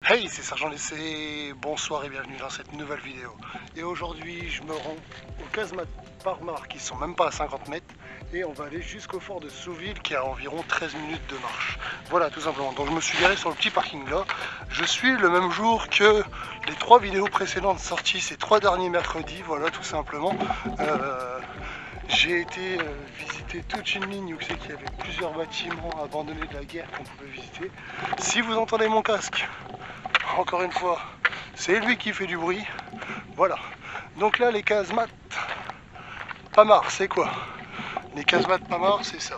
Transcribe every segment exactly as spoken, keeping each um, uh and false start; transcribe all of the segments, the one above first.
Hey, c'est Sergent Lessé, bonsoir et bienvenue dans cette nouvelle vidéo. Et aujourd'hui, je me rends aux casemates Parmar qui sont même pas à cinquante mètres et on va aller jusqu'au fort de Souville qui est à environ treize minutes de marche. Voilà, tout simplement. Donc je me suis garé sur le petit parking là. Je suis le même jour que les trois vidéos précédentes sorties ces trois derniers mercredis. Voilà, tout simplement. Euh, J'ai été euh, visiter toute une ligne où c'est qu'il y avait plusieurs bâtiments abandonnés de la guerre qu'on pouvait visiter. Si vous entendez mon casque, encore une fois, c'est lui qui fait du bruit. Voilà. Donc là, les casemates Pamar, c'est quoi? Les casemates Pamar, c'est ça.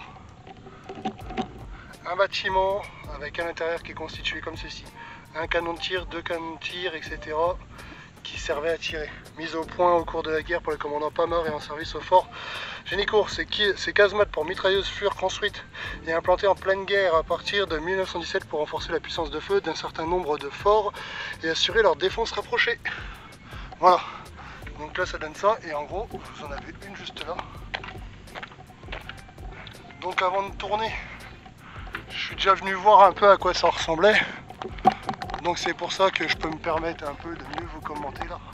Un bâtiment avec un intérieur qui est constitué comme ceci. Un canon de tir, deux canons de tir, et cetera qui servait à tirer. Mise au point au cours de la guerre pour le commandant Pamar et en service au fort Génicourt. Ces, ces casemates pour mitrailleuses furent construites et implantées en pleine guerre à partir de mille neuf cent dix-sept pour renforcer la puissance de feu d'un certain nombre de forts et assurer leur défense rapprochée. Voilà. Donc là ça donne ça et en gros vous en avez une juste là. Donc avant de tourner, je suis déjà venu voir un peu à quoi ça ressemblait. Donc c'est pour ça que je peux me permettre un peu de mieux vous commenter là.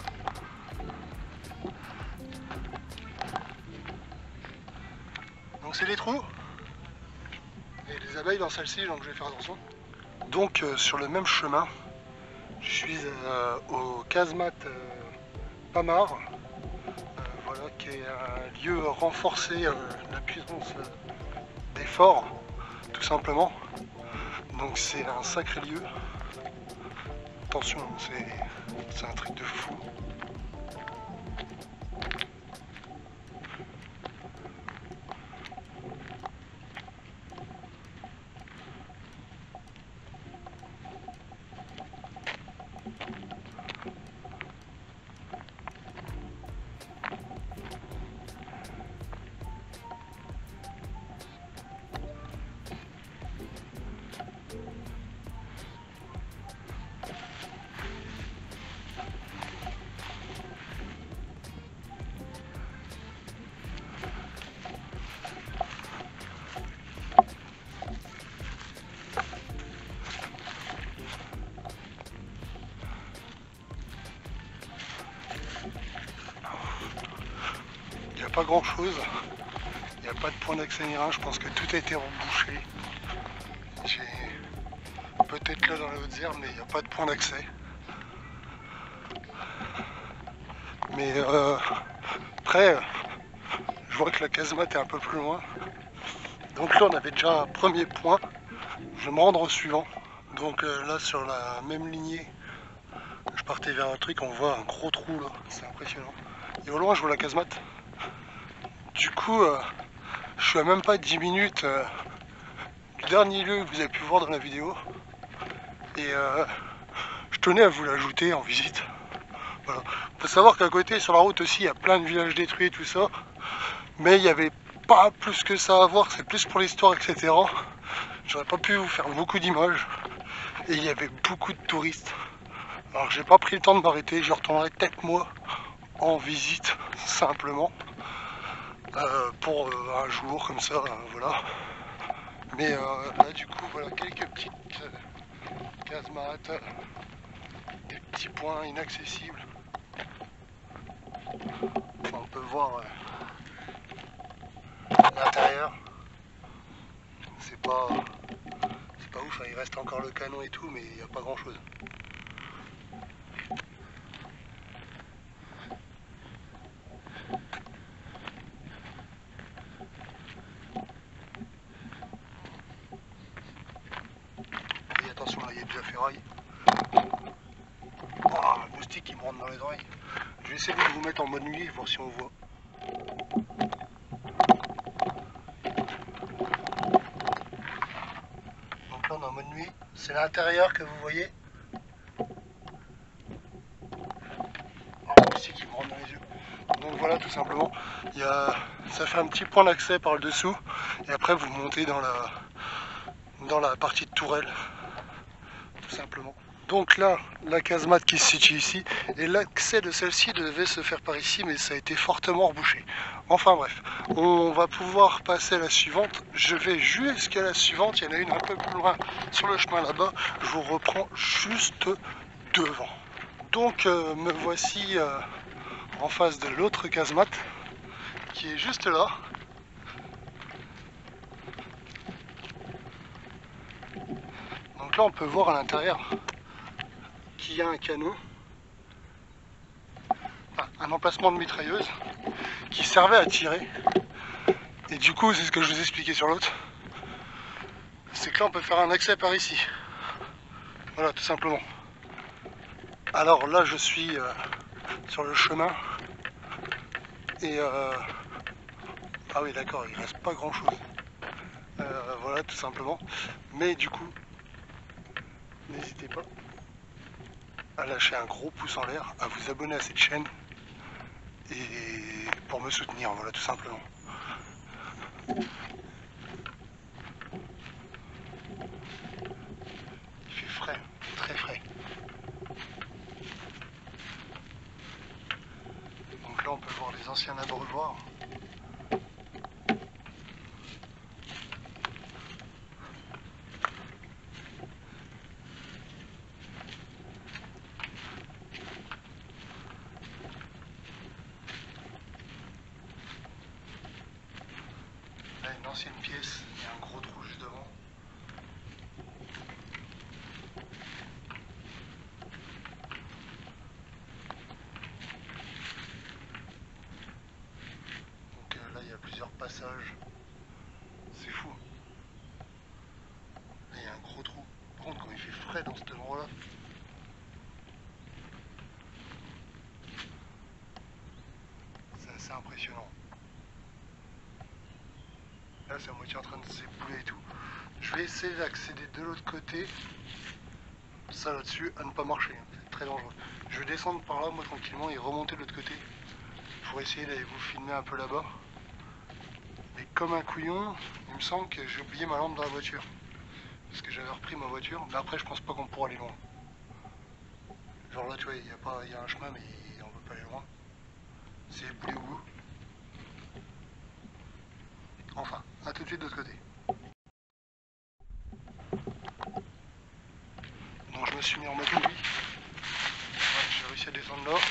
Donc c'est les trous. Et les abeilles dans celle-ci, donc je vais faire attention. Donc euh, sur le même chemin, je suis euh, au casemate euh, Pamar, euh, voilà, qui est un lieu renforcé euh, la puissance euh, des forts, tout simplement. Donc c'est un sacré lieu. Attention, c'est un truc de fou. Il n'y a pas grand chose, il n'y a pas de point d'accès ni rien, je pense que tout a été rebouché. J'ai peut-être là dans les hautes herbes, mais il n'y a pas de point d'accès. Mais euh, après, je vois que la casemate est un peu plus loin. Donc là on avait déjà un premier point, je vais me rendre au suivant. Donc euh, là sur la même lignée, je partais vers un truc, on voit un gros trou là, c'est impressionnant. Et au loin je vois la casemate. Du coup, euh, je suis à même pas dix minutes euh, du dernier lieu que vous avez pu voir dans la vidéo. Et euh, je tenais à vous l'ajouter en visite. Voilà. Faut savoir qu'à côté, sur la route aussi, il y a plein de villages détruits et tout ça. Mais il n'y avait pas plus que ça à voir, c'est plus pour l'histoire, et cetera. J'aurais pas pu vous faire beaucoup d'images. Et il y avait beaucoup de touristes. Alors j'ai pas pris le temps de m'arrêter, je retournerai peut-être moi en visite, simplement. Euh, pour euh, un jour comme ça, euh, voilà. Mais euh, là du coup voilà quelques petites euh, casemates, euh, des petits points inaccessibles. Enfin, on peut voir euh, l'intérieur. C'est pas c'est pas ouf, hein, il reste encore le canon et tout, mais il n'y a pas grand chose. Et attention là, il y a de la ferraille. Oh, un moustique qui me rentre dans les oreilles. Je vais essayer de vous mettre en mode nuit, voir si on voit. Donc là on est en mode nuit, c'est l'intérieur que vous voyez. Un moustique qui me rentre dans les yeux. Donc voilà, tout simplement, il y a, ça fait un petit point d'accès par le dessous, et après vous montez dans la, dans la partie de tourelle, tout simplement. Donc là, la casemate qui se situe ici, et l'accès de celle-ci devait se faire par ici, mais ça a été fortement rebouché. Enfin bref, on va pouvoir passer à la suivante. Je vais jusqu'à la suivante, il y en a une un peu plus loin sur le chemin là-bas. Je vous reprends juste devant. Donc euh, me voici euh, en face de l'autre casemate, qui est juste là. Donc là on peut voir à l'intérieur qu'il y a un canon, enfin, un emplacement de mitrailleuse qui servait à tirer. Et du coup c'est ce que je vous expliquais sur l'autre, c'est que là on peut faire un accès par ici. Voilà, tout simplement. Alors là je suis euh, sur le chemin et euh... ah oui d'accord, il reste pas grand chose. Euh, voilà, tout simplement. Mais du coup, n'hésitez pas à lâcher un gros pouce en l'air, à vous abonner à cette chaîne et pour me soutenir, voilà, tout simplement. Il fait frais, très frais. Donc là on peut voir les anciens abreuvoirs. Là une ancienne pièce, il y a un gros trou juste devant. Donc euh, là il y a plusieurs passages. C'est fou. Là il y a un gros trou. Par contre quand il fait frais dans cet endroit là. C'est assez impressionnant. Là c'est à moitié en train de s'ébouler et tout. Je vais essayer d'accéder de l'autre côté. Ça là-dessus à ne pas marcher, c'est très dangereux. Je vais descendre par là moi tranquillement et remonter de l'autre côté pour essayer d'aller vous filmer un peu là-bas. Mais comme un couillon, il me semble que j'ai oublié ma lampe dans la voiture. Parce que j'avais repris ma voiture, mais après je pense pas qu'on pourra aller loin. Genre là tu vois, il y a pas, il y a un chemin mais on peut pas aller loin. C'est éboulé au bout. Enfin, à tout de suite de l'autre côté. Donc je me suis mis en mode oui. Ouais, j'ai réussi à descendre là.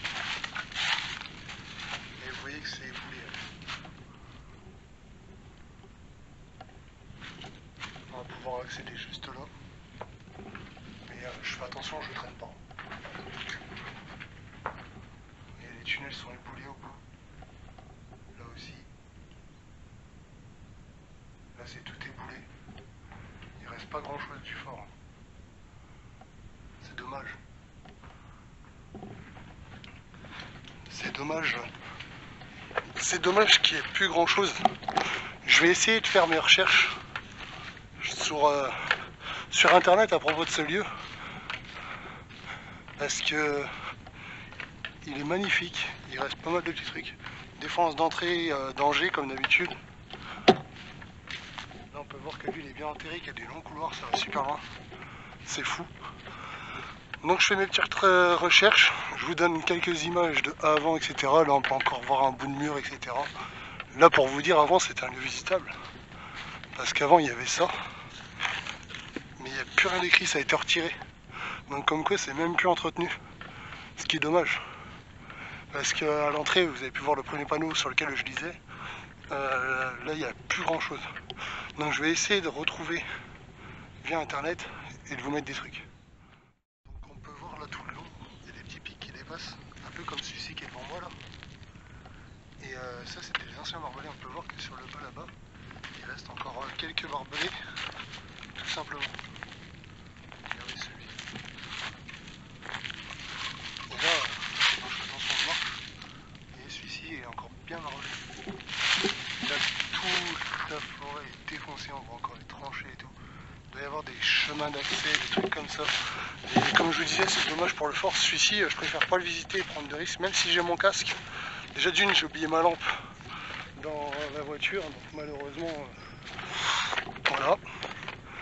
Et vous voyez que c'est éboulé. On va pouvoir accéder juste là. Mais euh, je fais attention, je ne traîne pas. Et les tunnels sont éboulés au bout. Là aussi. Là c'est tout éboulé. Il reste pas grand chose du fort. C'est dommage. C'est dommage. C'est dommage qu'il n'y ait plus grand chose. Je vais essayer de faire mes recherches sur, euh, sur internet à propos de ce lieu. Parce que il est magnifique. Il reste pas mal de petits trucs. Défense d'entrée, euh, danger comme d'habitude. Là on peut voir que lui il est bien enterré, qu'il y a des longs couloirs, ça va super loin. C'est fou. Donc je fais mes petites recherches, je vous donne quelques images de avant, et cetera. Là on peut encore voir un bout de mur, et cetera. Là pour vous dire, avant c'était un lieu visitable. Parce qu'avant il y avait ça. Mais il n'y a plus rien d'écrit, ça a été retiré. Donc comme quoi c'est même plus entretenu. Ce qui est dommage. Parce qu'à l'entrée vous avez pu voir le premier panneau sur lequel je lisais. Euh, là il n'y a plus grand chose. Donc je vais essayer de retrouver via internet et de vous mettre des trucs. Donc on peut voir là tout le long, il y a des petits pics qui dépassent, un peu comme celui-ci qui est devant moi là. Et euh, ça c'était les anciens barbelés, on peut voir que sur le bas là-bas, il reste encore euh, quelques barbelés, tout simplement. Regardez celui. Et là, euh, je fais attention de marche, et celui-ci est encore bien margelé. Là toute la forêt est défoncée, on voit encore les tranchées et tout. Il doit y avoir des chemins d'accès, des trucs comme ça. Et comme je vous disais, c'est dommage pour le fort. Celui-ci, je préfère pas le visiter et prendre de risques, même si j'ai mon casque. Déjà d'une, j'ai oublié ma lampe dans la voiture, donc malheureusement, euh, voilà.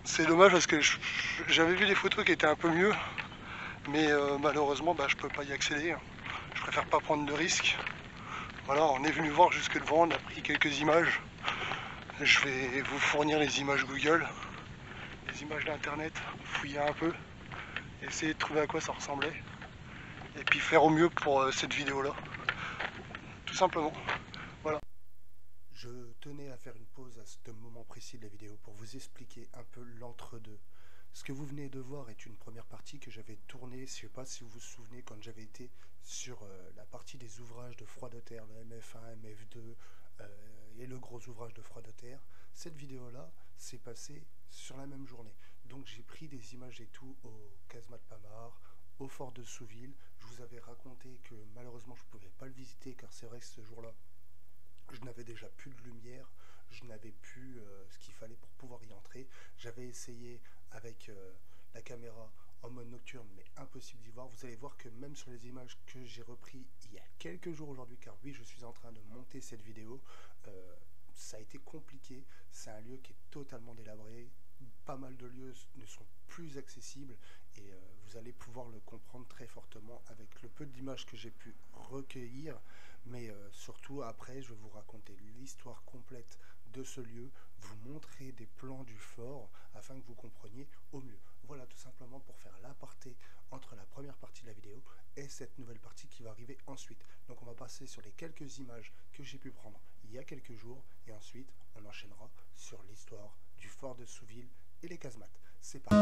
C'est dommage parce que j'avais vu des photos qui étaient un peu mieux, mais euh, malheureusement bah, je peux pas y accéder. Je préfère pas prendre de risques. Voilà, on est venu voir jusque devant, on a pris quelques images. Je vais vous fournir les images Google, les images d'internet, fouiller un peu, essayer de trouver à quoi ça ressemblait, et puis faire au mieux pour euh, cette vidéo là, tout simplement. Voilà. Je tenais à faire une pause à ce moment précis de la vidéo pour vous expliquer un peu l'entre-deux. Ce que vous venez de voir est une première partie que j'avais tournée, je ne sais pas si vous vous souvenez, quand j'avais été sur euh, la partie des ouvrages de froid de terre, le M F un, M F deux euh, et le gros ouvrage de froid de terre. Cette vidéo-là s'est passée sur la même journée. Donc j'ai pris des images et tout au casemate Pamar, au fort de Souville. Je vous avais raconté que malheureusement je ne pouvais pas le visiter car c'est vrai que ce jour-là, je n'avais déjà plus de lumière, je n'avais plus euh, ce qu'il fallait pour pouvoir y entrer. J'avais essayé avec euh, la caméra en mode nocturne, mais impossible d'y voir. Vous allez voir que même sur les images que j'ai repris il y a quelques jours aujourd'hui, car oui, je suis en train de monter cette vidéo, euh, ça a été compliqué. C'est un lieu qui est totalement délabré. Pas mal de lieux ne sont plus accessibles et euh, vous allez pouvoir le comprendre très fortement avec le peu d'images que j'ai pu recueillir. Mais euh, surtout après je vais vous raconter l'histoire complète de ce lieu, vous montrer des plans du fort afin que vous compreniez au mieux. Voilà, tout simplement pour faire l'aparté entre la première partie de la vidéo et cette nouvelle partie qui va arriver ensuite. Donc on va passer sur les quelques images que j'ai pu prendre il y a quelques jours et ensuite on enchaînera sur l'histoire du fort de Souville et les casemates. C'est parti.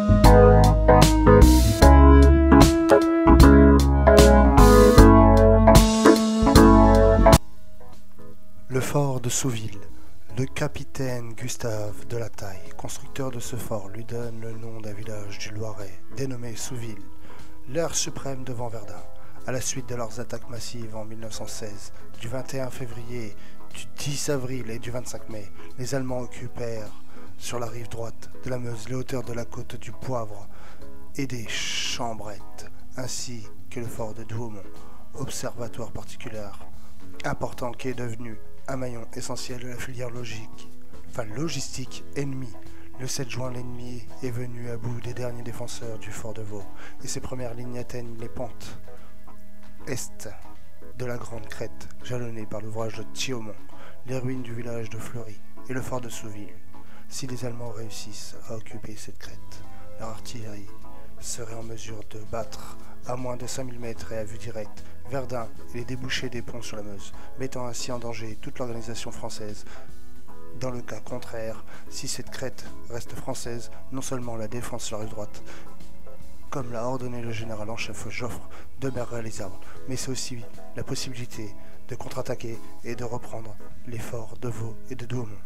Le fort de Souville. Le capitaine Gustave de la Taille, constructeur de ce fort, lui donne le nom d'un village du Loiret, dénommé Souville. L'heure suprême devant Verdun. À la suite de leurs attaques massives en mille neuf cent seize, du vingt et un février, du dix avril et du vingt-cinq mai, les Allemands occupèrent sur la rive droite de la Meuse les hauteurs de la côte du Poivre et des Chambrettes, ainsi que le fort de Douaumont, observatoire particulier important qui est devenu un maillon essentiel de la filière logique, enfin logistique ennemie. Le sept juin, l'ennemi est venu à bout des derniers défenseurs du fort de Vaux et ses premières lignes atteignent les pentes est de la Grande Crête, jalonnée par l'ouvrage de Thiaumont, les ruines du village de Fleury et le fort de Souville. Si les Allemands réussissent à occuper cette crête, leur artillerie serait en mesure de battre à moins de cinq mille mètres et à vue directe Verdun et les débouchés des ponts sur la Meuse, mettant ainsi en danger toute l'organisation française. Dans le cas contraire, si cette crête reste française, non seulement la défense sur la rive droite, comme l'a ordonné le général en chef Joffre, demeure réalisable, mais c'est aussi la possibilité de contre-attaquer et de reprendre les forts de Vaux et de Douaumont.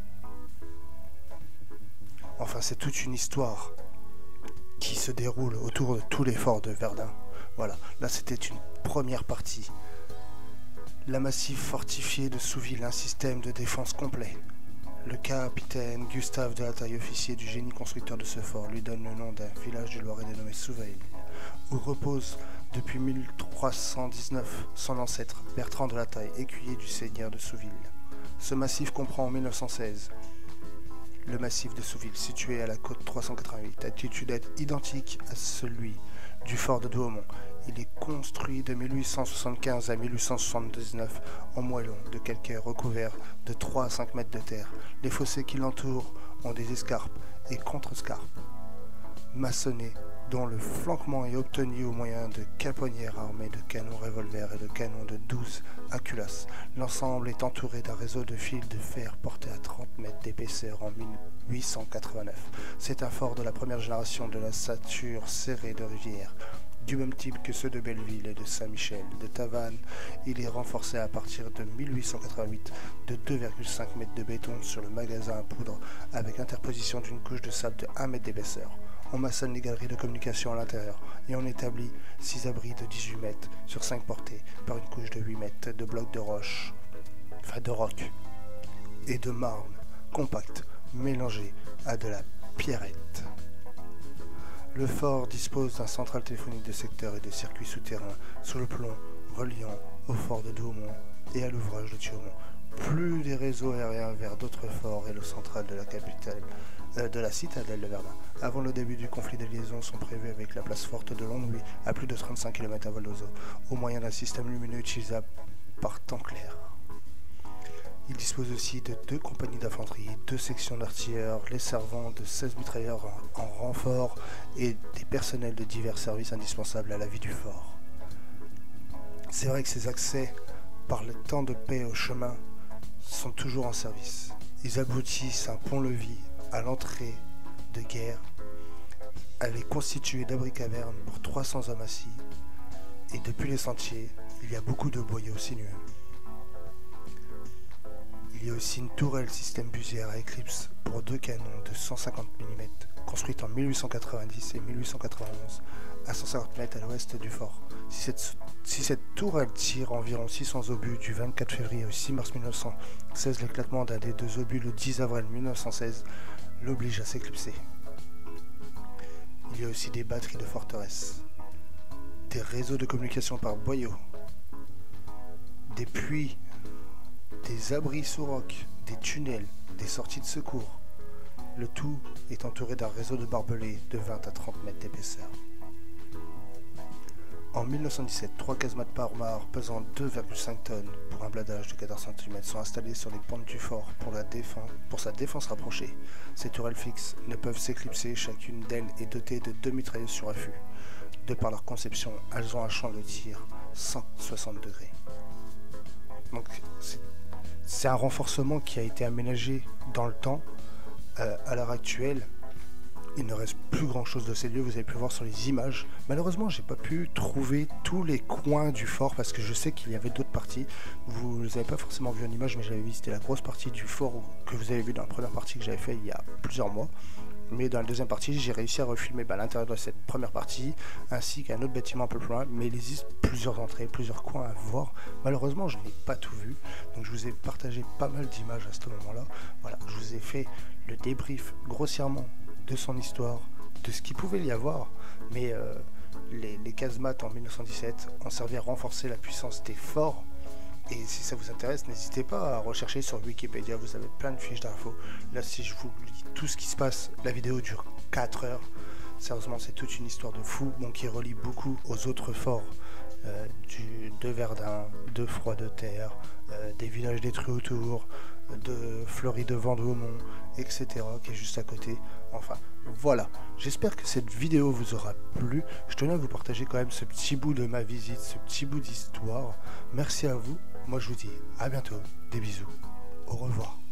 Enfin, c'est toute une histoire qui se déroule autour de tous les forts de Verdun. Voilà, là c'était une première partie. La massif fortifiée de Souville, un système de défense complet. Le capitaine Gustave de la Taille, officier du génie constructeur de ce fort, lui donne le nom d'un village du Loiret dénommé Souville, où repose depuis mille trois cent dix-neuf son ancêtre Bertrand de la Taille, écuyer du seigneur de Souville. Ce massif comprend en mille neuf cent seize le massif de Souville, situé à la côte trois cent quatre-vingt-huit, attitude identique à celui du fort de Douaumont. Il est construit de mille huit cent soixante-quinze à mille huit cent soixante-dix-neuf en moellon de calcaire recouvert de trois à cinq mètres de terre. Les fossés qui l'entourent ont des escarpes et contre-escarpes maçonnées, dont le flanquement est obtenu au moyen de caponnières armées de canons revolvers et de canons de douze à culasse. L'ensemble est entouré d'un réseau de fils de fer porté à trente mètres d'épaisseur en mille huit cent quatre-vingt-neuf. C'est un fort de la première génération de la sature serrée de rivière, du même type que ceux de Belleville et de Saint-Michel. De Tavannes, il est renforcé à partir de mille huit cent quatre-vingt-huit de deux virgule cinq mètres de béton sur le magasin à poudre, avec interposition d'une couche de sable de un mètre d'épaisseur. On maçonne les galeries de communication à l'intérieur et on établit six abris de dix-huit mètres sur cinq portées par une couche de huit mètres de blocs de roche, enfin de roc et de marne compact mélangé à de la pierrette. Le fort dispose d'un central téléphonique de secteur et de circuits souterrains sous le plomb reliant au fort de Douaumont et à l'ouvrage de Thiaumont, plus des réseaux aériens vers d'autres forts et le central de la capitale euh, de la citadelle de Verdun. Avant le début du conflit, des liaisons sont prévues avec la place forte de Longwy à plus de trente-cinq kilomètres à vol d'oiseau, au moyen d'un système lumineux utilisable par temps clair. Il dispose aussi de deux compagnies d'infanterie, deux sections d'artilleurs, les servants de seize mitrailleurs en, en renfort et des personnels de divers services indispensables à la vie du fort. C'est vrai que ces accès par le temps de paix au chemin sont toujours en service. Ils aboutissent à un pont-levis à l'entrée de guerre. Elle est constituée d'abris cavernes pour trois cents hommes assis. Et depuis les sentiers, il y a beaucoup de boyaux sinueux. Il y a aussi une tourelle système busière à éclipse pour deux canons de cent cinquante millimètres, construite en mille huit cent quatre-vingt-dix et mille huit cent quatre-vingt-onze, à cent cinquante mètres à l'ouest du fort. Si cette, si cette tourelle tire environ six cents obus du vingt-quatre février au six mars mille neuf cent seize, l'éclatement d'un des deux obus le dix avril mille neuf cent seize l'oblige à s'éclipser. Il y a aussi des batteries de forteresse, des réseaux de communication par boyaux, des puits, des abris sous roc, des tunnels, des sorties de secours. Le tout est entouré d'un réseau de barbelés de vingt à trente mètres d'épaisseur. En mille neuf cent dix-sept, trois casemates par mare pesant deux virgule cinq tonnes pour un bladage de quatorze centimètres sont installées sur les pentes du fort pour, la défense, pour sa défense rapprochée. Ces tourelles fixes ne peuvent s'éclipser, chacune d'elles est dotée de deux mitrailleuses sur affût. De par leur conception, elles ont un champ de tir cent soixante degrés. Donc c'est un renforcement qui a été aménagé dans le temps. Euh, à l'heure actuelle, il ne reste plus grand chose de ces lieux, vous avez pu voir sur les images. Malheureusement, j'ai pas pu trouver tous les coins du fort parce que je sais qu'il y avait d'autres parties. Vous n'avez pas forcément vu en image, mais j'avais visité la grosse partie du fort que vous avez vu dans la première partie que j'avais fait il y a plusieurs mois. Mais dans la deuxième partie, j'ai réussi à refilmer bah, l'intérieur de cette première partie, ainsi qu'un autre bâtiment un peu plus loin. Mais il existe plusieurs entrées, plusieurs coins à voir. Malheureusement, je n'ai pas tout vu, donc je vous ai partagé pas mal d'images à ce moment-là. Voilà, je vous ai fait le débrief grossièrement de son histoire, de ce qu'il pouvait y avoir, mais euh, les, les casemates en mille neuf cent dix-sept ont servi à renforcer la puissance des forts. Et si ça vous intéresse, n'hésitez pas à rechercher sur Wikipédia, vous avez plein de fiches d'infos. Là, si je vous lis tout ce qui se passe, la vidéo dure quatre heures. Sérieusement, c'est toute une histoire de fou, donc qui relie beaucoup aux autres forts euh, du, de Verdun, de Froid de Terre, euh, des villages détruits autour, de Fleury de Vendôme, et cetera, qui est juste à côté. Enfin, voilà. J'espère que cette vidéo vous aura plu. Je tenais à vous partager quand même ce petit bout de ma visite, ce petit bout d'histoire. Merci à vous. Moi, je vous dis à bientôt. Des bisous. Au revoir.